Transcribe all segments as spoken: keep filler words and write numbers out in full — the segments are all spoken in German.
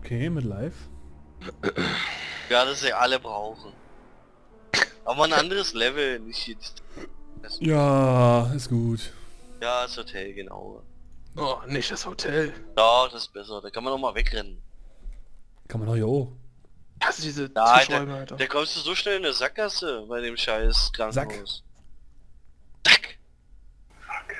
okay mit live. Ja, das sie alle brauchen. Aber ein anderes Level, nicht jetzt. Das Ja, ist gut. ja, das Hotel, genau. Oh, nicht das Hotel. Ja, das ist besser, da kann man noch mal wegrennen. Kann man doch hier hoch. Ich hasse diese Nein, Tischräume, da, Alter. da kommst du so schnell in eine Sackgasse bei dem scheiß Krankenhaus. Sack! Fuck.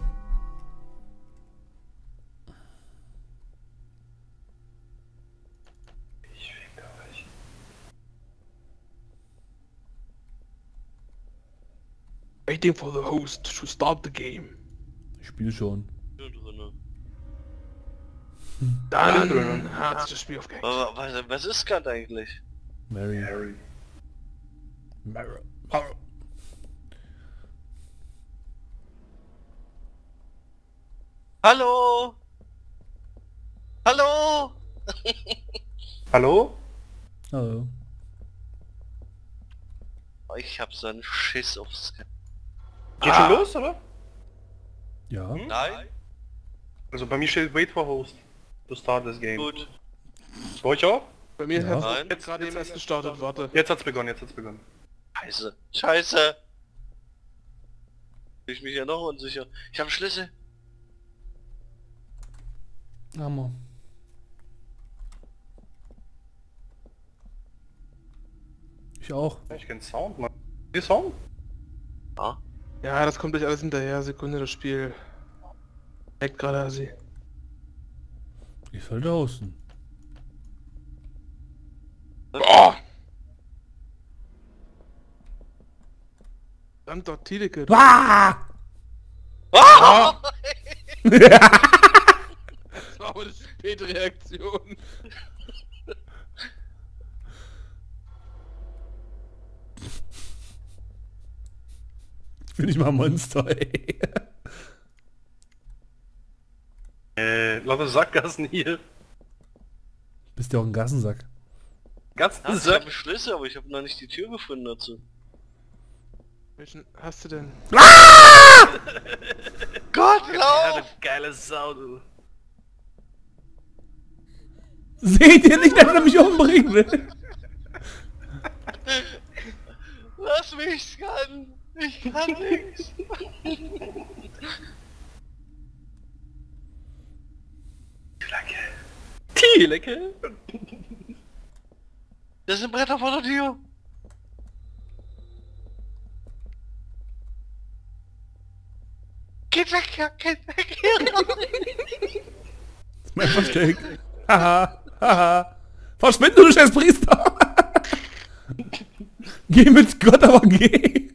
Ich fick euch. Waiting for the host to start the game. Ich spiele schon. Hier drinne. Dann, Dann hat das Spiel aufgehängt. Was, was, was ist gerade eigentlich? Mary. Harry. Mary. Hallo? Hallo? Hallo? Hallo. Ich hab so einen Schiss aufs... Geht schon los, oder? Ja. Nein? Also bei mir steht Wait for Host. To start this game. Gut. Bei euch auch? Bei mir Ja. hat Nein. jetzt gerade eben erst gestartet, warte. Jetzt hat's begonnen, jetzt hat's begonnen. Scheiße. Scheiße. Bin ich mich ja noch unsicher. Ich habe Schlüssel. Hammer. Ich auch. Ich kenn Sound, Mann. Die Sound? Ja. Ja, das kommt gleich alles hinterher. Sekunde, das Spiel. Leckt gerade Asi. Ich sollte hosten. Boah. Verdammt doch, Tileke. Ah! Ah! Das war aber eine späte Reaktion. Ich bin nicht mal ein Monster, ey. Äh, lauter Sackgassen hier. Bist ja auch ein Gassensack. Ganz Ah, ich Sack. habe Schlüssel, aber ich habe noch nicht die Tür gefunden dazu. Welchen hast du denn? Gott, Ja, lauf! du geile Sau, du. Seht ihr nicht, dass er mich umbringen will? Lass mich kann! Ich kann nichts! Tileke. Das sind Bretter vor der Tür! Geht weg, ja, geht weg! Das ist mein Versteck. Haha, haha. Verschwinde, du scheiß Priester! Geh mit Gott, aber geh!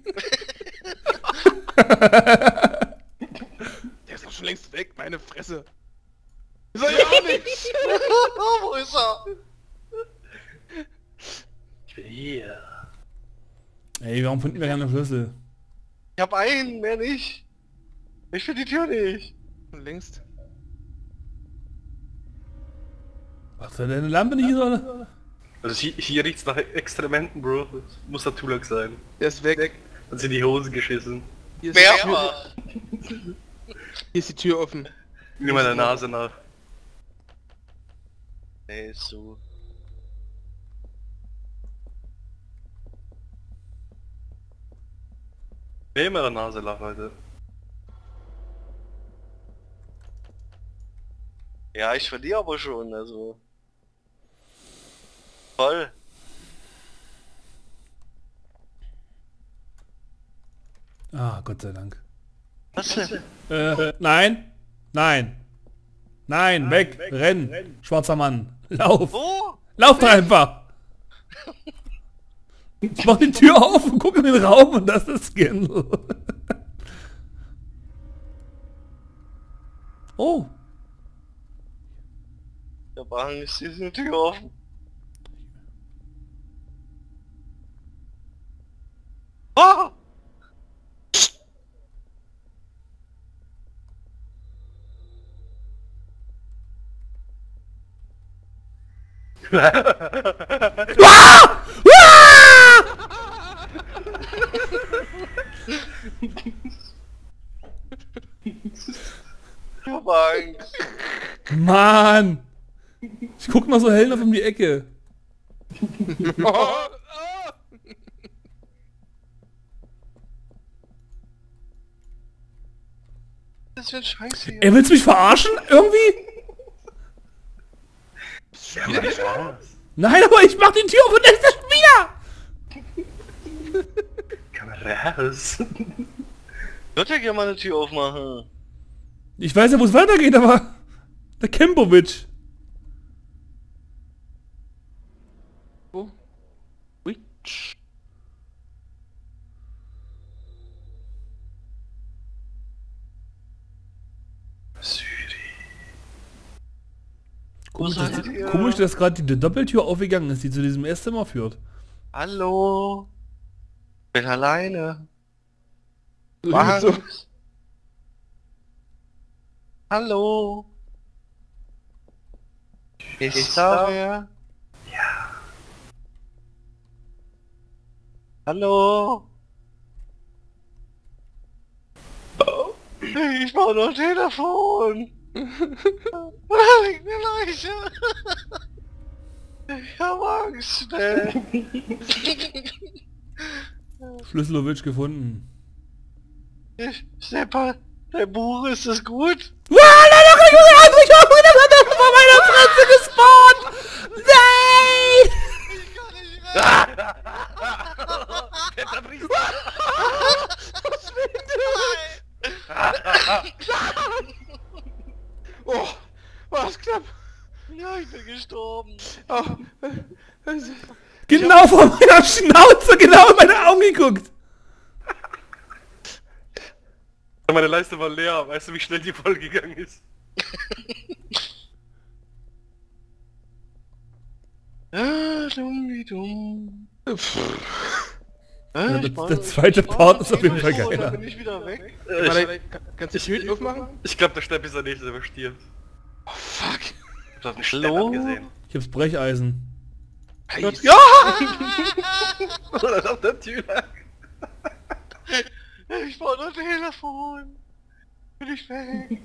Der ist doch schon längst weg, meine Fresse. Ist er ja auch nicht! Wo ist er? Ich bin hier. Ey, warum finden wir keine Schlüssel? Ich hab einen, mehr nicht. Ich finde die Tür nicht. Schon längst. Was soll deine Lampe nicht so? Also hier, hier riecht's nach Extrementen, Bro. Das muss der Tulak sein. Der ist weg. Hat sie in die Hose geschissen. Hier ist, die Tür, Mehrfach. hier ist die Tür offen. Nimm mal der Nase nach. Nee, ist so. Wer immer der Nase nach, Leute. Ja, ich verliere aber schon, also. Voll. Ah, Gott sei Dank. Was denn? Äh, nein! Nein! Nein, weg! Renn! Schwarzer Mann! Lauf! Wo? Lauf doch einfach! Ich mach die Tür auf und guck in den Raum und das ist Scandal. Oh! Der Wagen ist hier eine Tür offen. Oh! Ah! Ah! Ich hab Angst. Mann! Ich guck mal so hell auf um die Ecke. Oh, oh. Das wird scheiße hier. Ey, willst du mich verarschen? Irgendwie? Ja, aber Spaß. Nein, aber ich mach die Tür auf und dann ist das wieder! Kann raus. Ich würde ja gerne mal eine Tür aufmachen. Ich weiß ja, wo es weitergeht, aber... Der Kempovic. Oh. Witch. Komisch, Wo dass, seid ihr? komisch, dass gerade die Doppeltür aufgegangen ist, die zu diesem Esszimmer führt. Hallo? Bin alleine. So, Was? so. Hallo? Ist da wer? Ja. Hallo? Ich brauche noch Telefon. Da liegt eine Leiche. Ich hab Angst, schnell. Schlüsselowitsch gefunden. Stepper, dein Buch, ist das gut? Wow, nein, nein, Junge, André, ich hab gedacht, das ist vor meiner Fresse gespawnt! Nein! Ich kann nicht mehr. Oh, war das knapp. Ja, ich bin gestorben. Oh, äh, äh, Genau vor meiner Schnauze, genau in meine Augen geguckt! Meine Leiste war leer, weißt du, wie schnell die vollgegangen ist? Ah, dumm wie dumm. Ja, der- der zweite Part ist auf jeden Fall Da geiler. bin ich wieder weg. Äh, warte, ich kannst du die Tür aufmachen? ich glaube, der Stepp ist der Nächste, der stirbt. Oh, fuck. Du hast einen Hallo? Stepp gesehen. Ich hab's Brecheisen. Heiß. Ja! Oder auf der Tür lag. Ich brauche noch Telefon. Bin ich weg.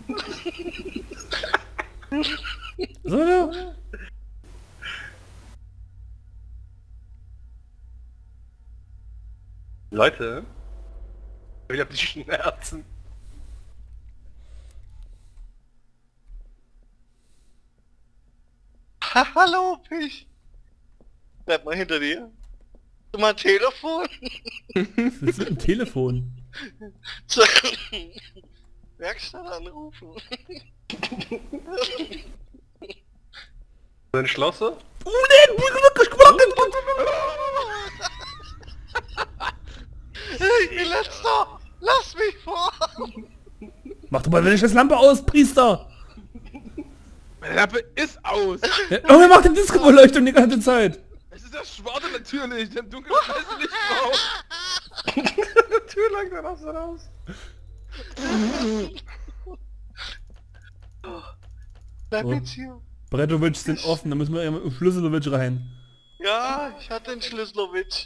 So, ja. Leute, ich hab die Schmerzen. Ha, hallo, Pich. Bleib mal hinter dir. Hast du mal ein Telefon? Das ist ein Telefon. Zur Werkstatt anrufen. Sein Schlosser? Oh, nee, gesprochen! Ich bin letzter. Lass mich vor. Mach doch mal wenigstens das Lampe aus, Priester! Meine Lampe ist aus. Ja, irgendwer macht die Disco-Beleuchtung die ganze Zeit! Es ist das Schwarze natürlich. Im Dunkeln weiß ich nicht drauf. Die Tür lag dann auch so raus. Bleib So. jetzt hier. Bretovic sind offen, da müssen wir im Schlüsselowitsch rein. Ja, ich hatte den Schlüsselowitsch.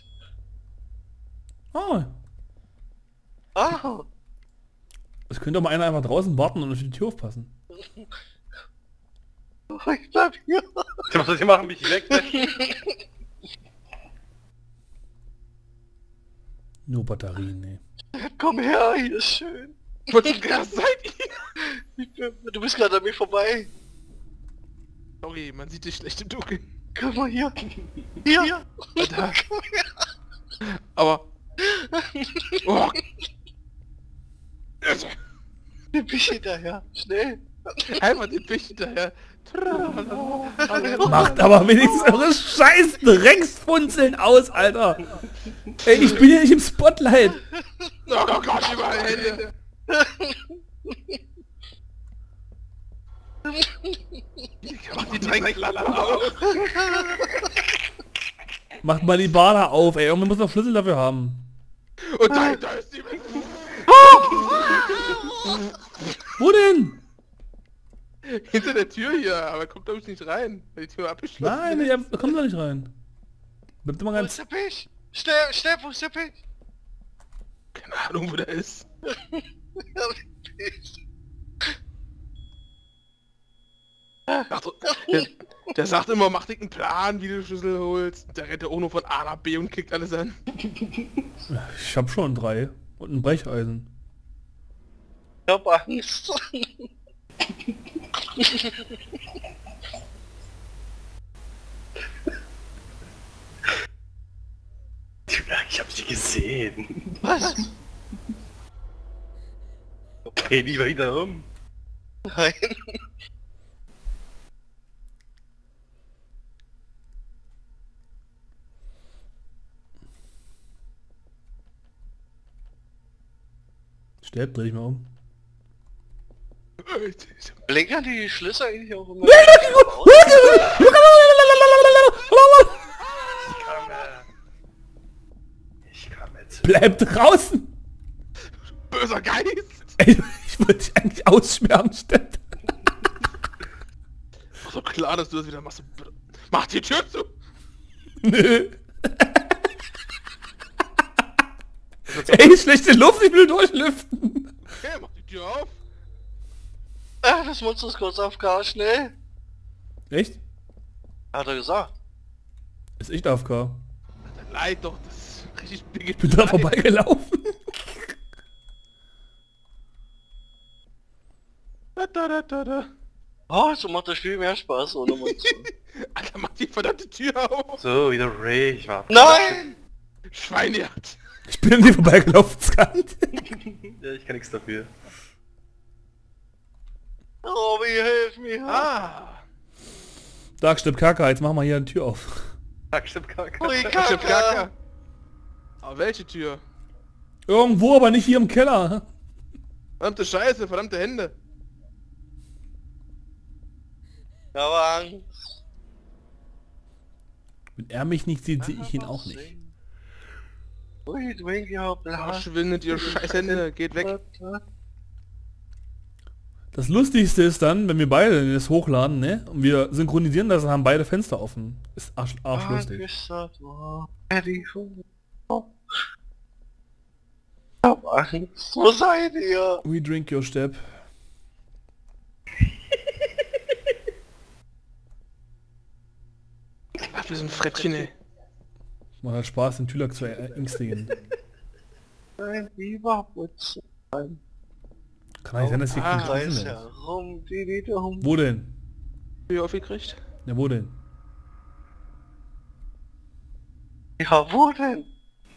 Oh, Ah, es könnte doch mal einer einfach draußen warten und auf die Tür aufpassen. ich bleib hier. Die machen mich weg. Nur Batterien, ne. Komm her, hier ist schön. Wo zum Gras seid ihr? Ich bin, du bist gerade an mir vorbei. Sorry, man sieht dich schlecht im Dunkeln. Komm mal hier. Hier. Alter. Komm her. Aber... Oh. Den Pich hinterher. Schnell. Einfach den Fisch hinterher. Macht aber wenigstens eure scheiß Drecksfunzeln aus, Alter! Ey, ich bin hier nicht im Spotlight! Oh Gott, überall Hände. Mach die Dreckklappe auf. Macht mal die Bar da auf, ey, irgendwer muss noch Schlüssel dafür haben. Und da, da ist die... Wo denn? Hinter der Tür hier, aber kommt glaube ich nicht rein, weil die Tür abgeschlossen Nein, ist. der kommt da nicht rein. Bleibt immer Wo ganz... ist der Pich? Schnell, schnell, wo ist der Pich? Keine Ahnung, wo der ist. Ja, der Pich. Ach, so, der, der sagt immer, mach dir einen Plan, wie du den Schlüssel holst. Der rennt ja auch nur von A nach B und kickt alles an. Ich hab schon drei. Und ein Brecheisen. Ich hab Angst. Ich hab sie gesehen. Was? Dreh die wieder um. Nein. Sterb, dreh ich mal um. Blinkern die Schlüssel eigentlich auch immer? Ich komme. Ich komme zu. Bleib draußen! Böser Geist! Ey, ich wollte dich eigentlich aussperren, Stepp. War so klar, dass du das wieder machst. Mach die Tür zu! Nö. Ey, schlechte Luft, ich will durchlüften. Okay, mach die Tür auf! Ah, das Monster ist kurz auf K, schnell. Echt? Hat er gesagt. Ist echt A F K. Dann leid doch, das ist richtig big. Ich bin da vorbeigelaufen. Da, da, da, da, da. Oh, so macht das Spiel mehr Spaß ohne Monster. Alter, mach die verdammte Tür auf! So, wieder Ray, ich war. Nein! Schweinejagd! Ich bin an dir vorbeigelaufen, Skant. Ja, ich kann nichts dafür. Robby, hilf mir! Ah! Dark, stimmt Kaka, jetzt machen wir hier eine Tür auf. Tag, stimmt Kacke. Ui, Ich hab Kacke! Kacke. Aber welche Tür? Irgendwo, aber nicht hier im Keller. Verdammte Scheiße, verdammte Hände! Ich habe Angst. Wenn er mich nicht sieht, sehe ich ihn auch nicht. Ui, drink your blood. Verschwindet ihr scheiß Hände, geht weg! Das Lustigste ist dann, wenn wir beide das hochladen, ne? Und wir synchronisieren das und haben beide Fenster offen. Ist arsch, arschlustig. Ich hab Angst. Wo seid ihr? We drink your step. Ach, wir sind Frettchen, ey. Macht halt Spaß, den Tülak zu ängstigen. Mein lieber Putz. Kann nicht sein, dass hier Ah, kein Kreis Kissen ist. herum, die die dum. Wo denn? Tür aufgekriegt? Ja, wo denn? Ja, wo denn?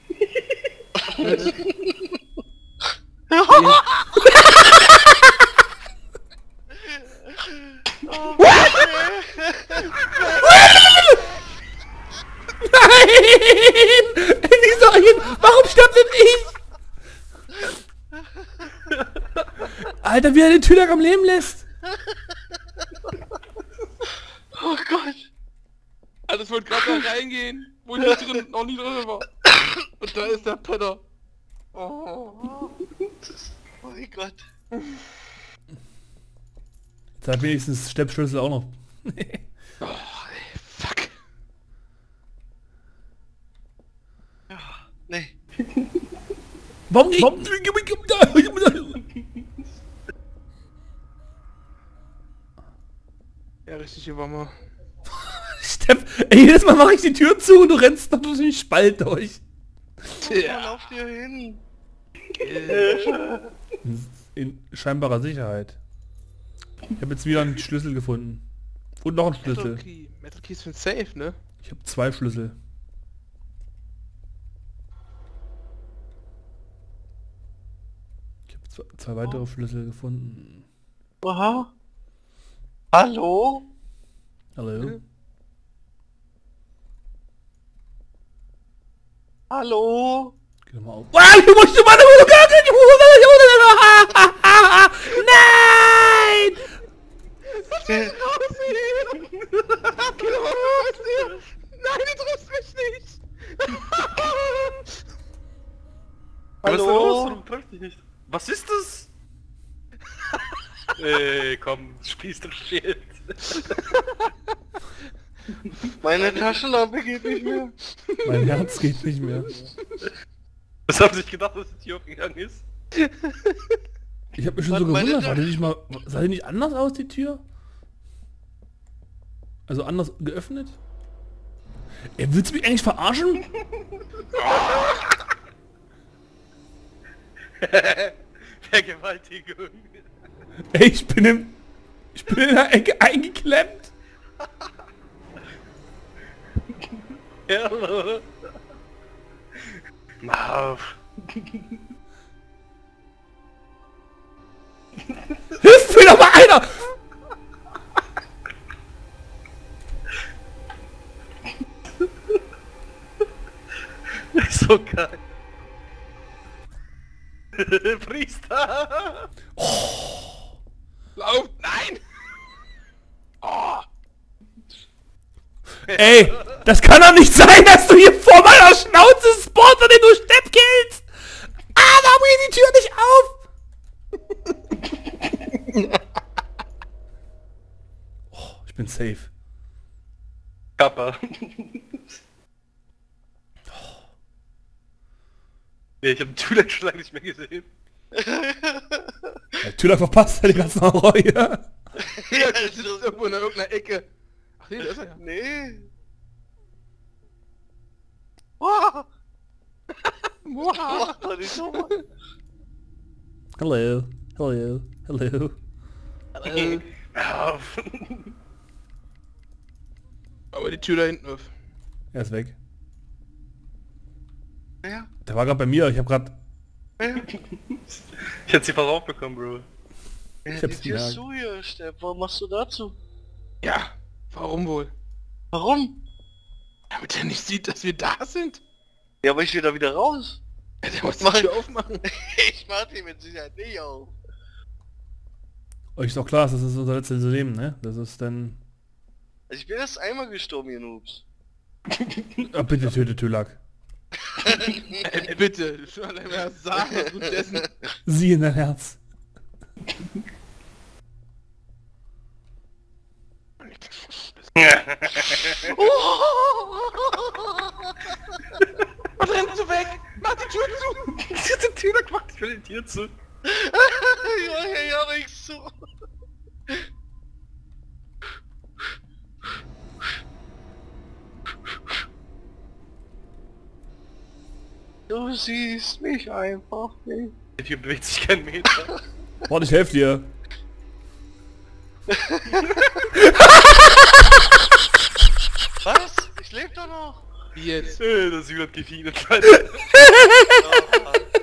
Nein! Wieso? Warum stirbt denn ich? Alter, wie er den Tülak am Leben lässt. Oh Gott. Also es wollte gerade da reingehen, wo ich nicht drin, noch nie drin war. Und da ist der Penner. Oh, oh mein Gott. Jetzt hat wenigstens Steppschlüssel auch noch. Oh, ey, fuck. Ja, nee. Warum nicht? Warum? Ja, richtig, hier war mal. Stepp, ey, jedes Mal mache ich die Tür zu und du rennst noch durch den Spalt durch. Ja. Lauf dir hin. In scheinbarer Sicherheit. Ich habe jetzt wieder einen Schlüssel gefunden. Und noch einen Metal Schlüssel. Key. Metal Keys sind safe, ne? Ich habe zwei Schlüssel. Ich habe zwei, zwei weitere Schlüssel gefunden. Aha. Hallo? Hallo? Hallo? Geh doch mal auf. Ah, du musst du mal Nein! Der, Raus hier! Geh doch mal raus hier! Nein, du triffst mich nicht! Was ist denn los? hallo? Warum trifft dich nicht? Was ist das? Ey, komm, spielst du Schild. Meine Taschenlampe geht nicht mehr. Mein Herz geht nicht mehr. Was haben Sie sich gedacht, dass die Tür aufgegangen ist? Ich habe mich schon so Meine gewundert, Ta- war die nicht mal, sah die nicht anders aus, die Tür? Also anders geöffnet? Ey, willst du mich eigentlich verarschen? Vergewaltigung. Ey, ich bin im... Ich bin in der Ecke eingeklemmt. Hallo. Marv. Hilf mir doch mal einer! So geil. Priester. Lauf! Nein! Oh! Ey, das kann doch nicht sein, dass du hier vor meiner Schnauze spawnst und den du Stepp killst! Ah, warum geht die Tür nicht auf? Oh, ich bin safe. Kappa. Ja, ich hab Tulak schon lange nicht mehr gesehen. Der Tür verpasst ja die ganzen Horror hier. Ja, der sitzt irgendwo in irgendeiner Ecke. Ach nee, da ist er ja. Nee. Wow. Wow. Mach doch nicht so, Mann. Hello, hello, hello. Äh, Marv. aber die Tür da hinten auf. Er ist weg. Ja, Der war gerade bei mir, ich hab grad... ja. Ich hätte sie fast aufbekommen, Bro. Ich Die hab's Tür ist gemerkt. zu hier, Stepp. Warum machst du dazu? Ja, warum wohl? Warum? Damit er nicht sieht, dass wir da sind. Ja, aber ich will da wieder raus. Ja, der muss die Mach- Tür aufmachen. Ich mach die mit Sicherheit nicht auf. Euch ist doch klar, das ist unser letztes Leben, ne? Das ist dann... Also ich bin erst einmal gestorben, ihr Noobs. Ah, bitte töte Tulak. Ey, bitte, schon allein mal sagen, was gut dessen. Sieh in dein Herz. Was rennst du weg? Mach die Tür zu! Die Tulak macht für die Tür zu. Ja, ja, ja, riechst zu. Du siehst mich einfach nicht. Die Tür bewegt sich keinen Meter. Warte, ich helfe dir. Was? Ich lebe doch noch. Wie jetzt? Äh, das Süd hat gefeedet. Oh, Mann.